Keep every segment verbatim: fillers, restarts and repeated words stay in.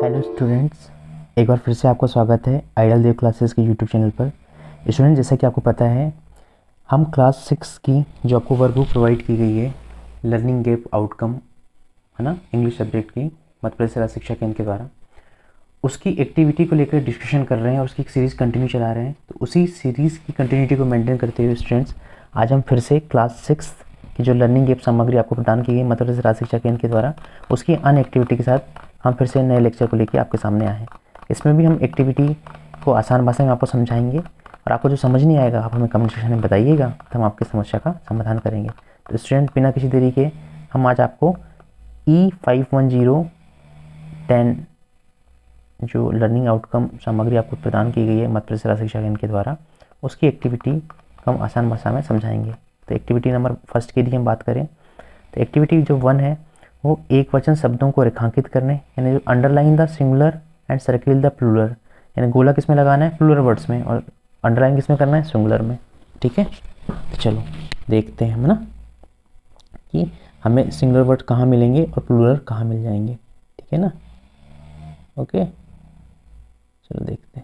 Hello students, एक बार फिर से आपको स्वागत है आइडियल देव क्लासेस के यूट्यूब चैनल पर। स्टूडेंट, जैसा कि आपको पता है, हम क्लास सिक्स की जो आपको वर्कबुक प्रोवाइड की गई है लर्निंग गैप आउटकम, है ना, इंग्लिश सब्जेक्ट की मध्य प्रदेश राज्य शिक्षा केंद्र के द्वारा, उसकी एक्टिविटी को लेकर डिस्कशन कर रहे हैं और उसकी एक सीरीज़ कंटिन्यू चला रहे हैं। तो उसी सीरीज़ की कंटिन्यूटी को मेंटेन करते हुए स्टूडेंट्स, आज हम फिर से क्लास सिक्स की जो लर्निंग गैप सामग्री आपको प्रदान की गई मध्य प्रदेश राज्य शिक्षा केंद्र के द्वारा, उसकी अन एक्टिविटी के साथ हम फिर से नए लेक्चर को लेकर आपके सामने आए हैं। इसमें भी हम एक्टिविटी को आसान भाषा में आपको समझाएंगे और आपको जो समझ नहीं आएगा आप हमें कमेंट सेक्शन में बताइएगा, तो हम आपकी समस्या का समाधान करेंगे। तो स्टूडेंट, बिना किसी देरी के हम आज आपको E five one zero ten जो लर्निंग आउटकम सामग्री आपको प्रदान की गई है मध्य प्रदेश राज्य शिक्षा केंद्र के द्वारा, उसकी एक्टिविटी को हम आसान भाषा में समझाएंगे। तो एक्टिविटी नंबर फर्स्ट की यदि हम बात करें तो एक्टिविटी जो वन है वो एक वचन शब्दों को रेखांकित करने, यानी जो underline the singular and circle the plural, यानी गोला किस में लगाना है, प्लूरल वर्ड्स में, और अंडरलाइन किस में करना है, सिंगुलर में। ठीक है, तो चलो देखते हैं हम ना कि हमें सिंगुलर वर्ड कहाँ मिलेंगे और प्लूरल कहाँ मिल जाएंगे। ठीक है ना, ओके, चलो देखते हैं।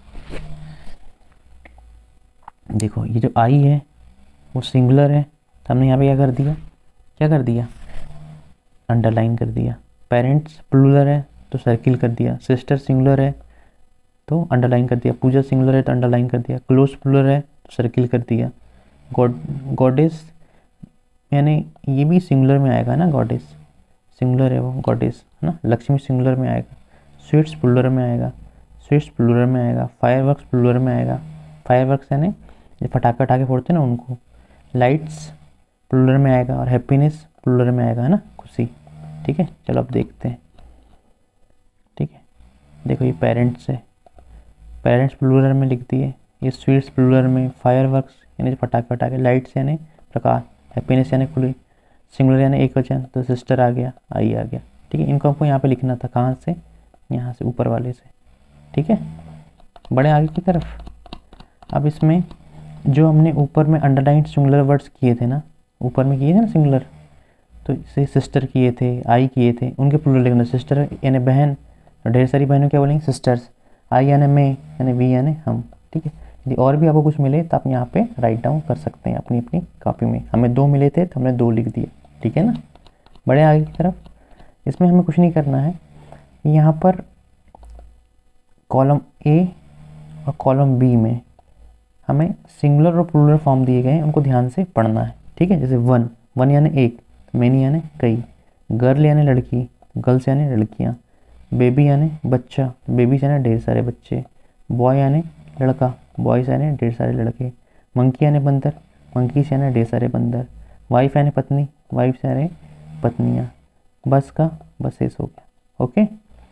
देखो, ये जो आई है वो सिंगुलर है, तो हमने यहाँ पे क्या कर दिया, क्या कर दिया, अंडरलाइन कर दिया। पेरेंट्स प्लूरल है तो सर्किल कर दिया। सिस्टर सिंगुलर है तो अंडरलाइन कर दिया। पूजा सिंगुलर है तो अंडरलाइन कर दिया। क्लोज प्लूरल है तो सर्किल कर दिया। गॉड गॉडेस यानी ये भी सिंगुलर में आएगा ना, गॉडेस सिंगुलर है वो, गॉडेस है ना। लक्ष्मी सिंगुलर में आएगा। स्वीट्स प्लूरल में आएगा। स्वीट्स प्लूरल में आएगा। फायरवर्क्स प्लूरल में आएगा। फायरवर्क्स यानी जो पटाखे पटाखे फोड़ते हैं ना उनको। लाइट्स प्लूरल में आएगा और हैप्पीनेस प्लूरल में आएगा, है ना, खुशी। ठीक है, चलो अब देखते हैं। ठीक है, देखो ये पेरेंट्स है, पेरेंट्स प्लूरल में लिख दिए। ये स्वीट्स प्लूरल में। फायरवर्क्स यानी पटाखे पटाखे। लाइट्स यानी प्रकाश। हैप्पीनेस यानी खुली। सिंगुलर यानी एक वचन, तो सिस्टर आ गया, आई आ गया। ठीक है, इनको आपको यहाँ पे लिखना था। कहाँ से, यहाँ से, ऊपर वाले से। ठीक है, बड़े आगे की तरफ। अब इसमें जो हमने ऊपर में अंडरलाइन सिंगुलर वर्ड्स किए थे ना, ऊपर में किए थे ना सिंगुलर, तो इसे सिस्टर किए थे, आई किए थे, उनके प्लूरल लिखना। सिस्टर यानी बहन, ढेर सारी बहनों क्या बोलेंगे, सिस्टर्स। आई यानी मैं, यानी वी यानी हम। ठीक है, यदि और भी आपको कुछ मिले तो आप यहाँ पे राइट डाउन कर सकते हैं अपनी अपनी कॉपी में। हमें दो मिले थे तो हमने दो लिख दिए। ठीक है ना, बड़े आगे की तरफ। इसमें हमें कुछ नहीं करना है। यहाँ पर कॉलम ए और कॉलम बी में हमें सिंगुलर और प्लूरल फॉर्म दिए गए हैं, उनको ध्यान से पढ़ना है। ठीक है, जैसे वन, वन यानी एक, मैनी यानी कई, गर्ल यानी लड़की, गर्ल्स यानी लड़कियाँ, बेबी यानी बच्चा, बेबीज यानी ढेर सारे बच्चे, बॉय यानी लड़का, बॉयज़ यानी ढेर सारे लड़के, मंकी यानी बंदर, मंकीस यानी ढेर सारे बंदर, वाइफ यानी पत्नी, वाइफ यानी पत्नियाँ, बस का बसेस हो गया। ओके,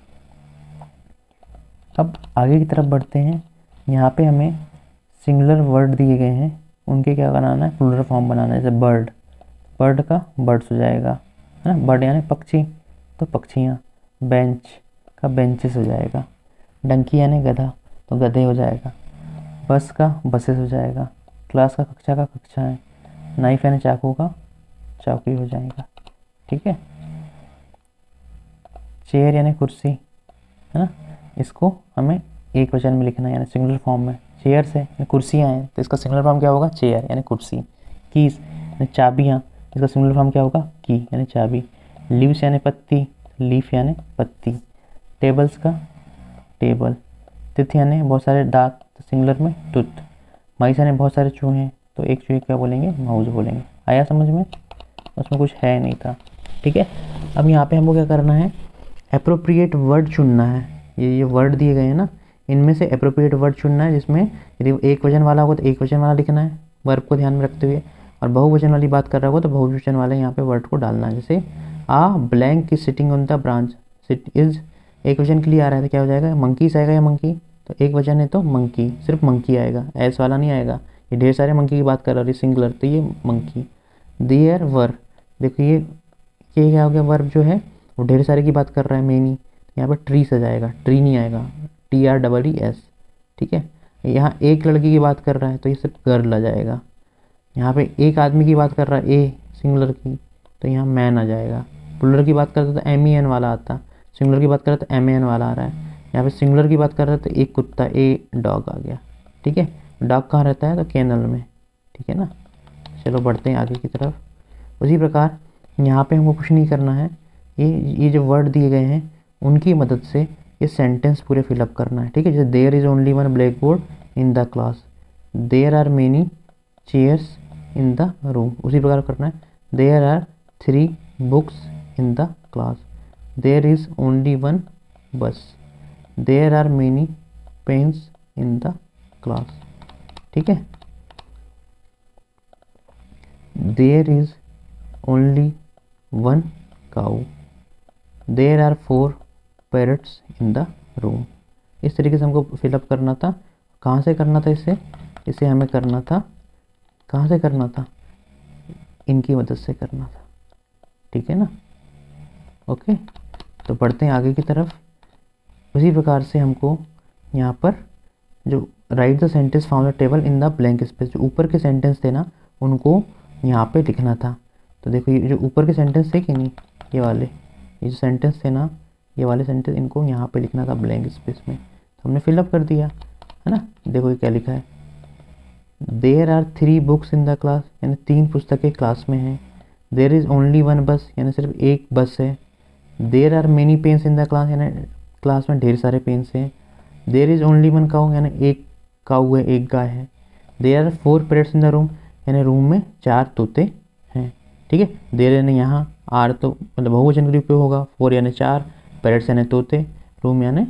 अब आगे की तरफ बढ़ते हैं। यहाँ पे हमें सिंगुलर वर्ड दिए गए हैं, उनके क्या बनाना है, प्लूरल फॉर्म बनाना है। जैसे बर्ड, बर्ड का बर्ड्स हो जाएगा, है ना। बर्ड यानी पक्षी, तो पक्षियाँ। बेंच का बेंचेस हो जाएगा। डंकी यानी गधा, तो गधे हो जाएगा। बस का बसेस हो जाएगा। क्लास का कक्षा का कक्षाएँ। नाइफ यानी चाकू का चाकू हो जाएगा। ठीक है, चेयर यानी कुर्सी, है ना, इसको हमें एक वचन में लिखना है, यानी सिंगुलर फॉर्म में। चेयर्स है, कुर्सियाँ हैं, तो इसका सिंगुलर फॉर्म क्या होगा, चेयर यानी कुर्सी। कीज यानी चाबियाँ, इसका सिंगुलर फॉर्म क्या होगा, की यानी चाबी। लीव्स यानी पत्ती, लीफ यानी पत्ती। टेबल्स का टेबल। तिथ यानी बहुत सारे दांत, तो सिंगुलर में टूथ। माइस यानी बहुत सारे चूहे, तो एक चूहे क्या बोलेंगे, माउस बोलेंगे। आया समझ में, उसमें कुछ है नहीं था। ठीक है, अब यहाँ पे हमको क्या करना है, एप्रोप्रिएट वर्ड चुनना है। ये ये वर्ड दिए गए हैं ना, इनमें से एप्रोप्रिएट वर्ड चुनना है, जिसमें यदि एक वचन वाला होगा तो एक वचन वाला लिखना है, वर्ब को ध्यान में रखते हुए, और बहुवचन वाली बात कर रहा होगा तो बहुवचन वाले यहाँ पे वर्ड को डालना है। जैसे a blank is sitting on the branch, sit is एक वचन के लिए आ रहा है तो क्या हो जाएगा, मंकीस आएगा या मंकी, तो एक वचन है तो मंकी, सिर्फ मंकी आएगा, एस वाला नहीं आएगा। ये ढेर सारे मंकी की बात कर रहा है, सिंगुलर, तो ये मंकी। देयर वर, देखो ये ये क्या हो गया, वर्ब जो है वो ढेर सारे की बात कर रहा है, मेनी, यहाँ पर ट्री से जाएगा, ट्री नहीं आएगा, T R double E S. ठीक है, यहाँ एक लड़की की बात कर रहा है तो ये सिर्फ गर्ल आ जाएगा। यहाँ पे एक आदमी की बात कर रहा है, ए सिंगुलर की, तो यहाँ मैन आ जाएगा। प्लूरल की बात करते तो एम ई एन वाला आता, सिंगुलर की बात कर रहे तो एम एन वाला आ रहा है। यहाँ पे सिंगुलर की बात कर रहे तो एक कुत्ता, ए डॉग आ गया। ठीक है, डॉग कहाँ रहता है तो कैनल में। ठीक है ना, चलो बढ़ते हैं आगे की तरफ। उसी प्रकार यहाँ पे हमको कुछ नहीं करना है, ये ये जो वर्ड दिए गए हैं उनकी मदद से ये सेंटेंस पूरे फिलअप करना है। ठीक है, जैसे there is only one blackboard in the class, there are many chairs in the room. उसी प्रकार करना है, there are three books in the class, there is only one bus, there are many pens in the class. ठीक है, there is only one cow, there are four parrots in the room. इस तरीके से हमको fill up करना था। कहाँ से करना था इसे? इसे हमें करना था, कहाँ से करना था? इनकी मदद से करना था। ठीक है ना, ओके। तो बढ़ते हैं आगे की तरफ। उसी प्रकार से हमको यहाँ पर जो write the sentence from the table in the blank space, जो ऊपर के सेंटेंस थे ना उनको यहाँ पे लिखना था। तो देखो ये जो ऊपर के सेंटेंस थे कि नहीं, ये वाले ये जो सेंटेंस थे ना, ये वाले सेंटेंस इनको यहाँ पे लिखना था ब्लैंक स्पेस में। तो हमने फिलअप कर दिया है ना। देखो ये क्या लिखा है, there are three books in the class, यानी तीन पुस्तकें क्लास में हैं। देयर इज़ ओनली वन बस, यानी सिर्फ एक बस है। There are many pens in the class, यानी क्लास में ढेर सारे पेन्स हैं। There is only one cow, यानी एक काऊ है, एक गाय है। There are four parrots in the room, यानी रूम में चार तोते हैं। ठीक है, देयर यानी यहाँ, आर तो मतलब बहुवचन के उपयोग होगा, फोर यानी चार, पैरट्स यानी तोते, रूम यानी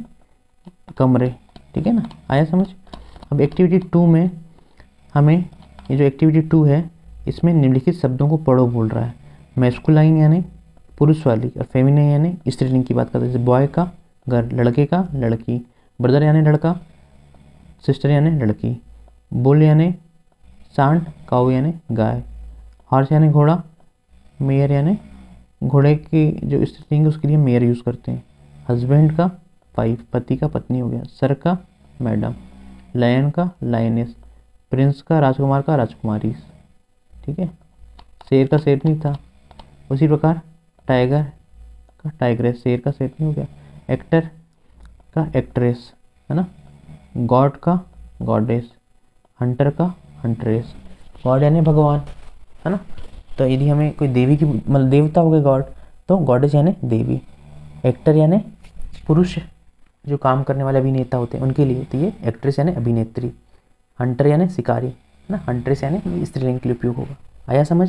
कमरे। ठीक है ना, आया समझ। अब एक्टिविटी टू में हमें ये जो एक्टिविटी टू है इसमें निम्नलिखित शब्दों को पढ़ो बोल रहा है। मैस्कुलाइन यानी पुरुष वाली, और फेमिनिन यानी स्त्रीलिंग की बात करते हैं। जैसे बॉय का घर, लड़के का लड़की, ब्रदर यानी लड़का, सिस्टर यानी लड़की, बुल यानी सांड, काऊ यानी गाय, हॉर्स यानी घोड़ा, मेयर यानी घोड़े की जो स्त्रीलिंग उसके लिए मेयर यूज़ करते हैं। हस्बैंड का वाइफ, पति का पत्नी हो गया। सर का मैडम, लायन का लायनेस, प्रिंस का राजकुमार का राजकुमारी। ठीक है, शेर का शेरनी था। उसी प्रकार टाइगर का टाइग्रेस, शेर का शेरनी हो गया। एक्टर का एक्ट्रेस है ना, गॉड का गॉडेस, हंटर का हंट्रेस। गॉड यानी भगवान है ना, तो यदि हमें कोई देवी की मतलब देवता हो गए गॉड, तो गॉडेस यानी देवी। एक्टर यानी पुरुष जो काम करने वाले अभिनेता होते हैं उनके लिए होती है एक्ट्रेस यानी अभिनेत्री। हंटर यानी शिकारी है ना, हंट्रेस यानी स्त्रीलिंग के लिए उपयोग होगा। आया समझ?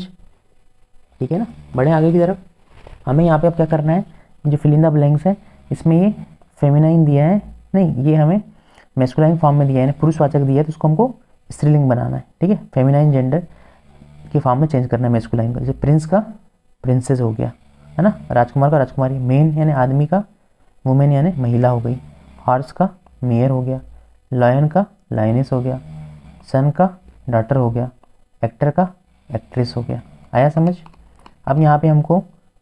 ठीक है ना, बढ़े आगे की तरफ। हमें यहाँ पे अब क्या करना है, जो फिल इन द ब्लैंक्स है इसमें ये फेमिनाइन दिया है, नहीं ये हमें मैस्कुलाइन फॉर्म में दिया है, पुरुषवाचक दिया है, तो उसको हमको स्त्रीलिंग बनाना है। ठीक है, फेमिनाइन जेंडर के फॉर्म में चेंज करना है मैस्कुलाइन का। जैसे प्रिंस का प्रिंसेस हो गया है ना, राजकुमार का राजकुमारी, मेन यानी आदमी का, वुमेन यानी महिला हो गई। हॉर्स का मेयर हो गया, लायन का लायनेस हो गया, सन का डॉटर हो गया, एक्टर का एक्ट्रेस हो गया। आया समझ? अब यहाँ पे हमको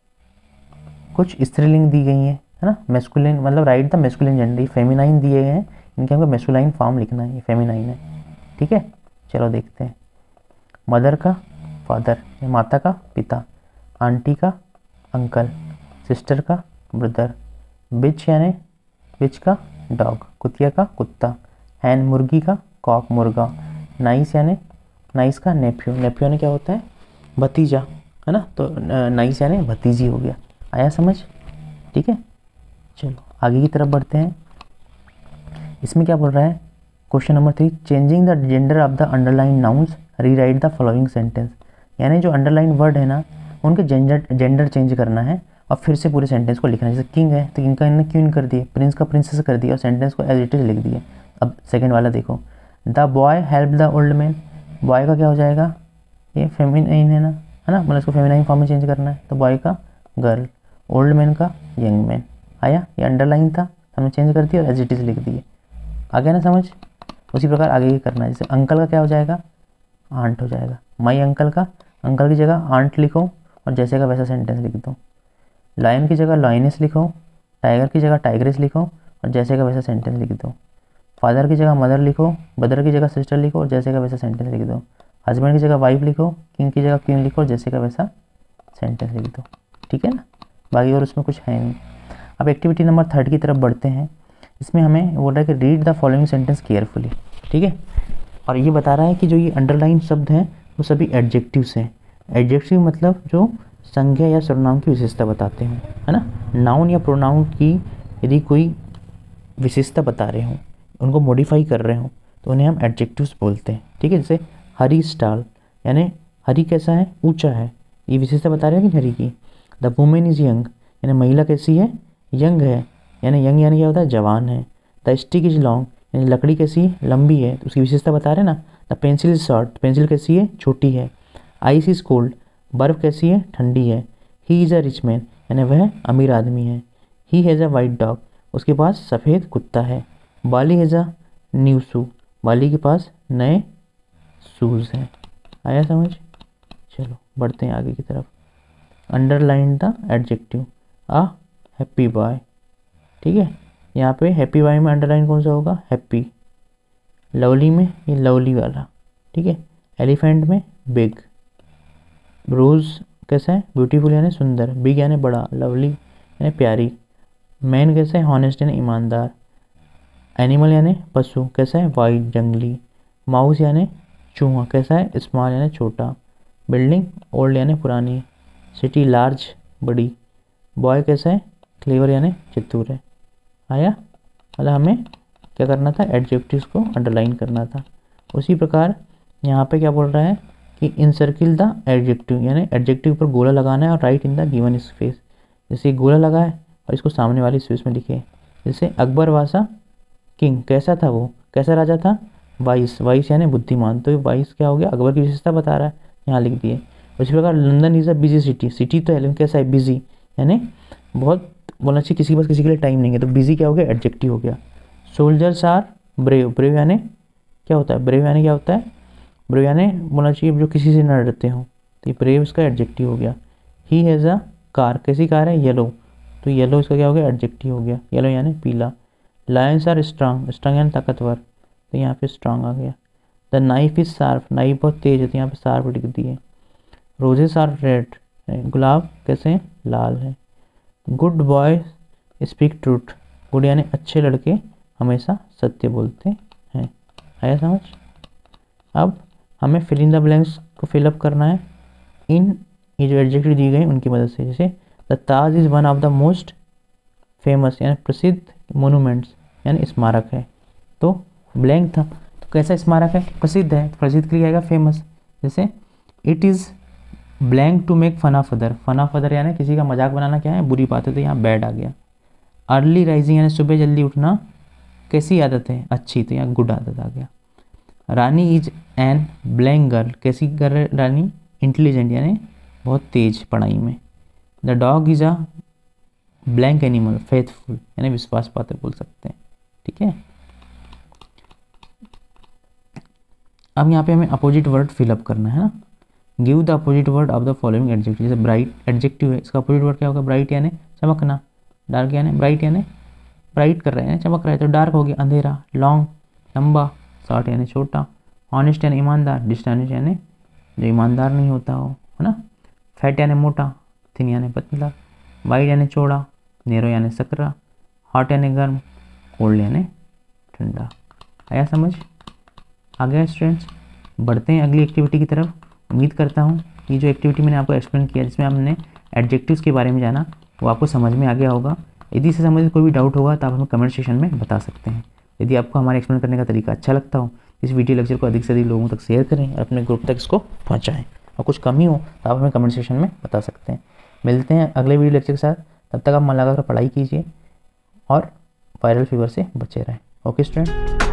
कुछ स्त्रीलिंग दी गई है है ना, मैस्कुलिन मतलब write the masculine gender, feminine दिए हैं, इनके हमको मैस्कुलाइन फॉर्म लिखना है, ये फेमिनाइन है। ठीक है, चलो देखते हैं। मदर का फादर, माता का पिता, आंटी का अंकल, सिस्टर का ब्रदर, बिच यानी बिच का डॉग, कुतिया का कुत्ता, हैन मुर्गी का कॉक मुर्गा, नाइस यानी नाइस का नेफ्यू, नेफ्यू यानी क्या होता है भतीजा है ना, तो नाइस यानी भतीजी हो गया। आया समझ? ठीक है, चलो आगे की तरफ बढ़ते हैं। इसमें क्या बोल रहा है, question number three, changing the gender of the underline nouns rewrite the following sentence. यानी जो अंडरलाइन वर्ड है ना उनके जेंडर जेंडर चेंज करना है और फिर से पूरे सेंटेंस को लिखना है। जैसे किंग है तो किंग का इन्होंने क्वीन कर दिया, प्रिंस का प्रिंसेस कर दिया और सेंटेंस को एज इट इज लिख दिया। अब सेकंड वाला देखो, the boy help the old man, boy का क्या हो जाएगा, ये फेमिनाइन है ना है ना, मतलब इसको फेमिनाइन फॉर्म में चेंज करना है, तो बॉय का गर्ल, ओल्ड मैन का यंग मैन। आया, ये अंडरलाइन था हमने चेंज कर दिया और एज इट इज लिख दिए। आ गया ना समझ? उसी प्रकार आगे ही करना है। जैसे अंकल का क्या हो जाएगा, आंट हो जाएगा। माई अंकल का, अंकल की जगह आंट लिखो और जैसे का वैसा सेंटेंस लिख दो। लायन की जगह लायनेस लिखो, टाइगर की जगह टाइग्रेस लिखो और जैसे का वैसा सेंटेंस लिख दो। फादर की जगह मदर लिखो, ब्रदर की जगह सिस्टर लिखो और जैसे का वैसा सेंटेंस लिख दो। हस्बैंड की जगह वाइफ लिखो, किंग की जगह क्वीन लिखो और जैसे का वैसा सेंटेंस लिख दो। ठीक है ना, बाकी और उसमें कुछ है नहीं। अब एक्टिविटी नंबर थर्ड की तरफ बढ़ते हैं। इसमें हमें बोल रहा है कि read the following sentence carefully, ठीक है। और ये बता रहा है कि जो ये अंडरलाइन शब्द हैं वो सभी एडजेक्टिव्स हैं। एडजेक्टिव मतलब जो संज्ञा या सर्वनाम की विशेषता बताते हैं, है ना। नाउन या प्रोनाउन की यदि कोई विशेषता बता रहे हों, उनको मॉडिफाई कर रहे हों, तो उन्हें हम एडजेक्टिव्स बोलते हैं, ठीक है। जैसे हरी स्टाल, यानी हरी कैसा है, ऊंचा है, ये विशेषता बता रहे हैं कि हरी की। द वुमेन इज़ यंग, यानी महिला कैसी है, यंग है, यानी यंग यानी क्या होता है, जवान है। द स्टिक इज लॉन्ग, यानी लकड़ी कैसी है, लंबी है, तो उसकी विशेषता बता रहे हैं ना। The pencil is short, pencil कैसी है, छोटी है। आइस इज कोल्ड, बर्फ़ कैसी है, ठंडी है। He is a rich man, यानी वह अमीर आदमी है। He has a white dog, उसके पास सफ़ेद कुत्ता है। बाली हैज़ अ न्यू शू, बाली के पास नए शूज़ हैं। आया समझ। चलो बढ़ते हैं आगे की तरफ। Underline the adjective a happy boy, ठीक है। यहाँ पे हैप्पी बॉय में अंडरलाइन कौन सा होगा, हैप्पी। लवली में ये लवली वाला, ठीक है। एलिफेंट में बिग। रोज़ कैसा है, ब्यूटीफुल यानी सुंदर। बिग यानी बड़ा, लवली यानी प्यारी। मैन कैसा है, हॉनेस्ट यानी ईमानदार। एनिमल यानी पशु, कैसा है, वाइट जंगली। माउस यानी चूहा, कैसा है, स्मॉल यानी छोटा। बिल्डिंग ओल्ड यानी पुरानी। सिटी लार्ज बड़ी। बॉय कैसा है, क्लेवर यानी चतुर है। आया, मतलब हमें क्या करना था, एडजेक्टिव्स को अंडरलाइन करना था। उसी प्रकार यहाँ पे क्या बोल रहा है कि इनसर्किल द एडजेक्टिव, यानी एडजेक्टिव पर गोला लगाना है और write in the given space. जैसे गोला लगा है और इसको सामने वाली स्पेस में लिखे। जैसे अकबर वासा किंग, कैसा था वो, कैसा राजा था, वाइस, वाइस यानी बुद्धिमान। तो ये वाइस क्या हो गया, अकबर की विशेषता बता रहा है, यहाँ लिख दिए। उसी प्रकार London is a busy city, city तो है लेकिन कैसा है, बिजी, यानी बहुत बोलना चाहिए किसी के पास किसी के लिए टाइम नहीं है, तो बिजी क्या हो गया, एडजेक्टिव हो गया। सोल्जर्स आर ब्रेव, ब्रेव यानी क्या होता है, ब्रेव यानी क्या होता है, ब्रेव यानी बोलना चाहिए जो किसी से न डरते हो, तो ये ब्रेव इसका एडजेक्टिव हो गया। ही हैज़ अ कार, कैसी कार है, येलो, तो येलो इसका क्या हो गया, एडजेक्टिव हो गया, येलो यानी पीला। लायंस आर स्ट्रांग, स्ट्रांग यानी ताकतवर, तो यहाँ पे स्ट्रांग आ गया। The knife is sharp, knife बहुत तेज है, तो यहाँ पे शार्प लिख दिए। रोजेस आर रेड, गुलाब कैसे हैं, लाल है। Good boy speak truth, good यानी अच्छे लड़के हमेशा सत्य बोलते हैं। आया समझ। अब हमें फिल इन द ब्लैंक्स को फिलअप करना है इन ये जो एडजेक्टिव दी गई उनकी मदद से। जैसे the Taj is one of the most famous, यानी प्रसिद्ध मोनूमेंट्स, यानी स्मारक है। तो ब्लैंक था, तो कैसा स्मारक है, प्रसिद्ध है, प्रसिद्ध के लिए आएगा फेमस। जैसे it is blank to make fun of other, fun of other यानी किसी का मजाक बनाना क्या है, बुरी बात है, तो यहाँ बैड आ गया। अर्ली राइजिंग यानी सुबह जल्दी उठना कैसी आदत है, अच्छी, तो यहाँ गुड आदत आ गया। Rani is an blank girl, कैसी गर्ल रानी, इंटेलिजेंट यानी बहुत तेज पढ़ाई में। The dog is a blank animal, faithful यानी विश्वास पात्र बोल सकते हैं, ठीक है। अब यहाँ पे हमें अपोजिट वर्ड फिलअप करना है ना। Give the opposite word of the following adjective. जैसे ब्राइट एडजेक्टिव है, इसका अपोजिट वर्ड क्या होगा, ब्राइट यानी चमकना। डार्क यानी ब्राइट यानी ब्राइट कर रहे हैं, चमक रहा है, तो डार्क हो गया अंधेरा। लॉन्ग लंबा, शॉर्ट यानी छोटा। ऑनेस्ट यानी ईमानदार, डिसऑनेस्ट यानी जो ईमानदार नहीं होता हो, है ना। फैट यानी मोटा, थिन यानी पतला। वाइड यानी चौड़ा, नेरो यानी सकरा। हॉट यानी गर्म, कोल्ड यानी ठंडा। आया समझ। आ गया स्टूडेंट्स। बढ़ते हैं अगली एक्टिविटी की तरफ। उम्मीद करता हूँ कि जो एक्टिविटी मैंने आपको एक्सप्लेन किया जिसमें हमने एडजेक्टिव्स के बारे में जाना वो आपको समझ में आ गया होगा। यदि इससे संबंधित कोई भी डाउट होगा तो आप हमें कमेंट सेक्शन में बता सकते हैं। यदि आपको हमारे एक्सप्लेन करने का तरीका अच्छा लगता हो इस वीडियो लेक्चर को अधिक से अधिक लोगों तक शेयर करें और अपने ग्रुप तक इसको पहुँचाएँ। और कुछ कमी हो तो आप हमें कमेंट सेक्शन में बता सकते हैं। मिलते हैं अगले वीडियो लेक्चर के साथ, तब तक आप मन लगाकर पढ़ाई कीजिए और वायरल फीवर से बचे रहें। Okay student.